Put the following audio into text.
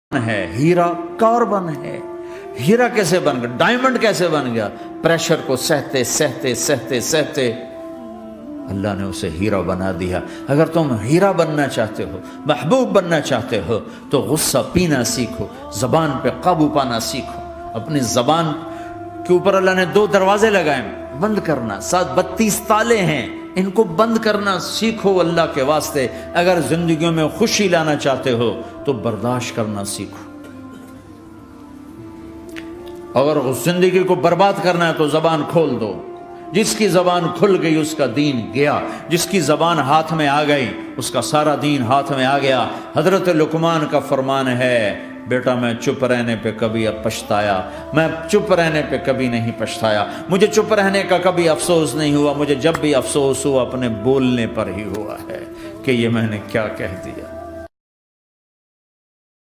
है, हीरा कार्बन है। हीरा कैसे बन गया, डायमंड कैसे बन गया? प्रेशर को सहते सहते सहते सहते अल्लाह ने उसे हीरा बना दिया। अगर तुम हीरा बनना चाहते हो, महबूब बनना चाहते हो, तो गुस्सा पीना सीखो, जबान पे काबू पाना सीखो। अपनी जबान के ऊपर अल्लाह ने 2 दरवाजे लगाए, बंद करना, साथ 32 ताले हैं, इनको बंद करना सीखो अल्लाह के वास्ते। अगर जिंदगियों में खुशी लाना चाहते हो तो बर्दाश्त करना सीखो। अगर जिंदगी को बर्बाद करना है तो जबान खोल दो। जिसकी जबान खुल गई उसका दीन गया, जिसकी जबान हाथ में आ गई उसका सारा दीन हाथ में आ गया। हजरत लुकमान का फरमान है, बेटा मैं चुप रहने पे कभी अब पछताया, मैं चुप रहने पे कभी नहीं पछताया, मुझे चुप रहने का कभी अफसोस नहीं हुआ। मुझे जब भी अफसोस हुआ अपने बोलने पर ही हुआ है कि ये मैंने क्या कह दिया।